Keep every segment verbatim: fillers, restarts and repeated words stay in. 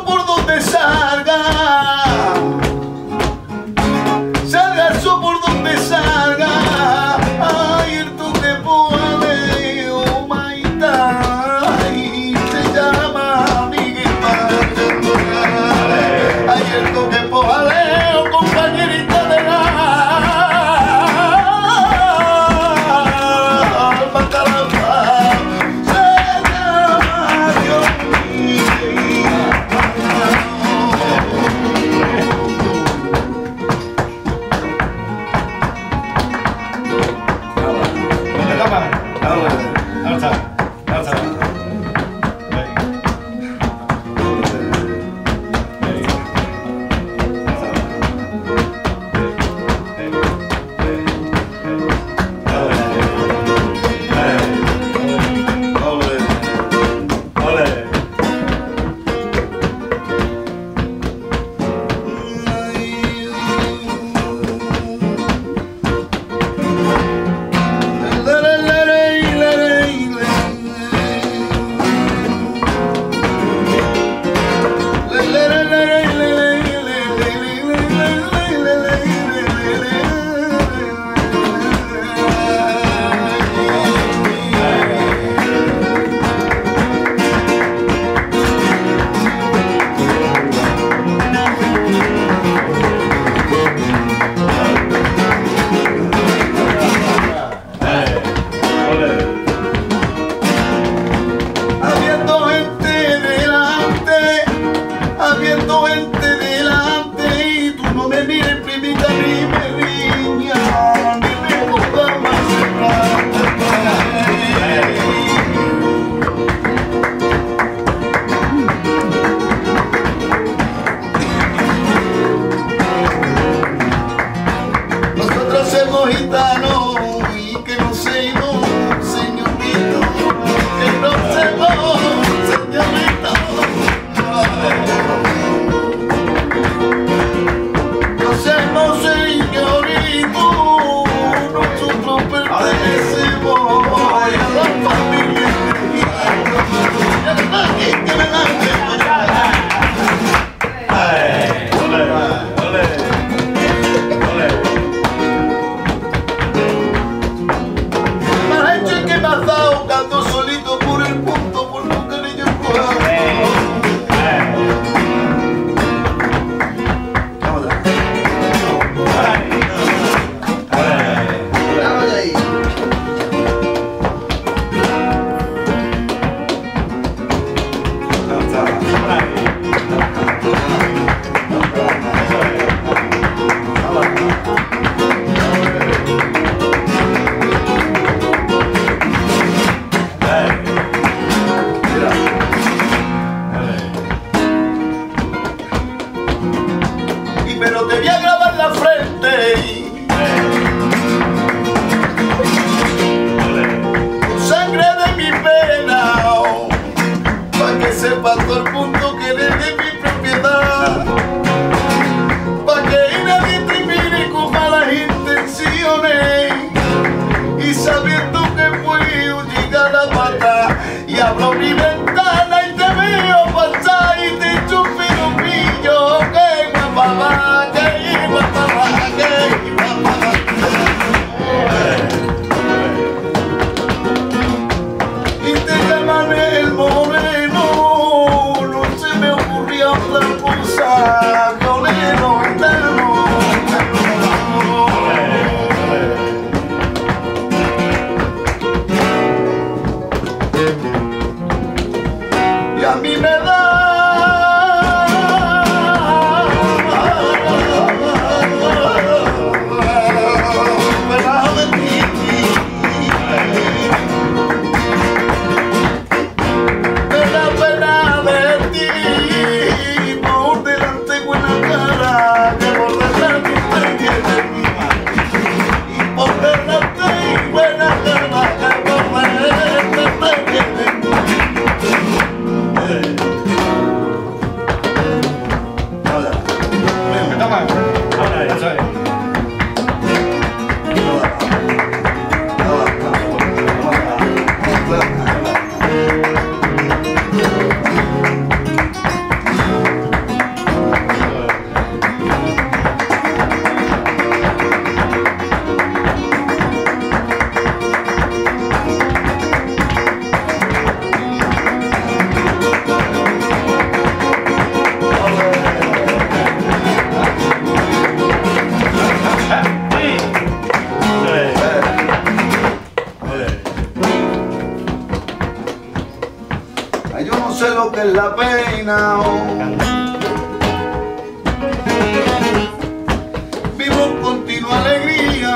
sol por donde salga, salga el sol por donde salga. Ay, el toque poale, oh maita, y se llama Miguel Marchandona. Ay, el toque poale, oh compañerita de la sepa todo el mundo que eres de mi propiedad, pa' que nadie te mire con malas intenciones, y sabiendo que puedo llegar a matar, y abro mi ventana y te veo pasar y te echo un piropillo, que guapaba, que guapaba, que guapaba. Y te llaman el moreno, no se me ocurría otra cosa, colero eterno. Y a mí me da pena de ti, pena, pena de ti, por delante, güey. es la pena. Vivo en continua alegría.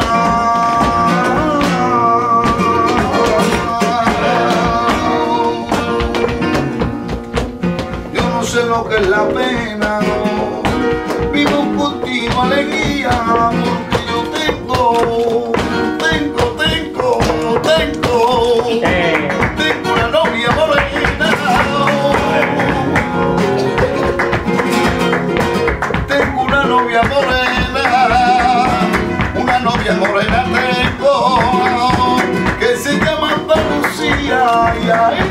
Yo no sé lo que es la pena. Vivo en continua alegría porque yo tengo, tengo, tengo, tengo, tengo una novia morena. Tengo una novia morena, una novia morena tengo, que se llama Andalucía y ahí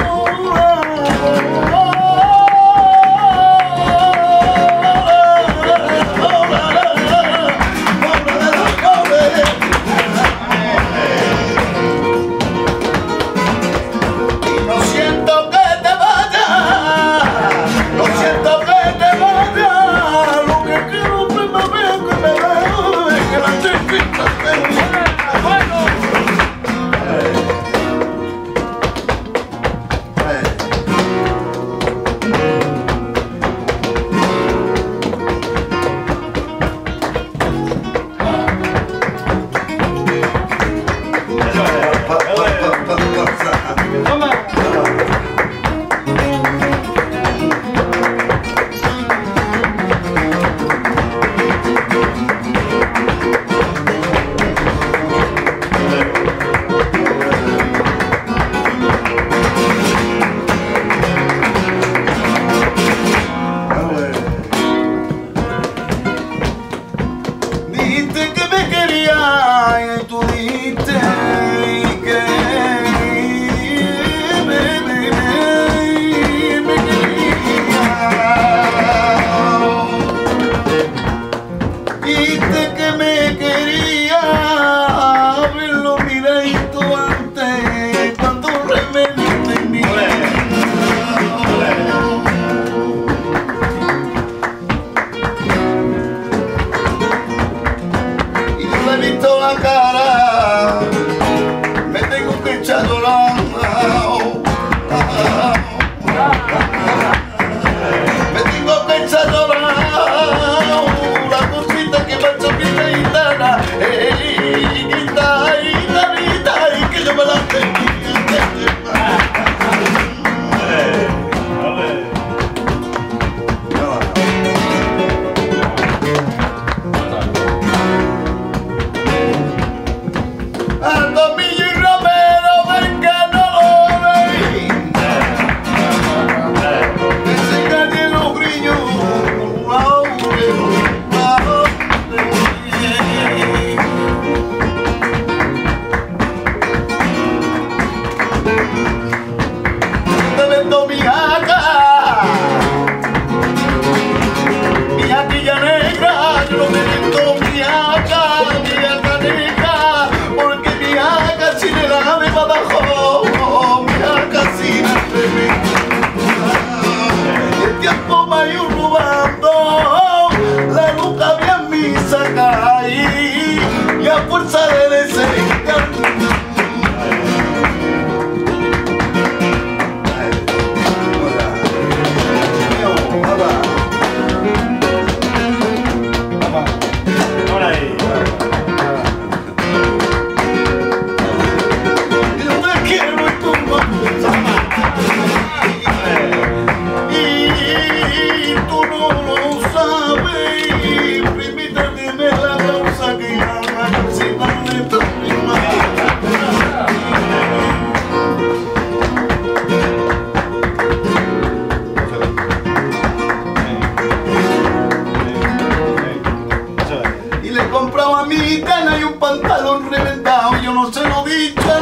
pantalón reventado, yo no se lo he dicho a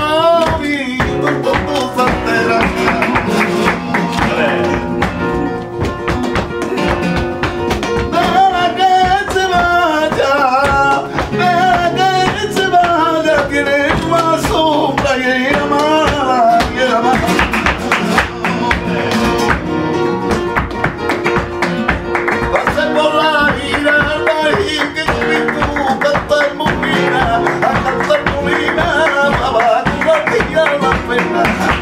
nadie, con tus santeras. Deja que se vaya, deja que se vaya, tiene más sombra y ella mala, y ella mala. Pasé por la gira al país que yo vi tú cantar molina, a cantar molina, a curar la pena.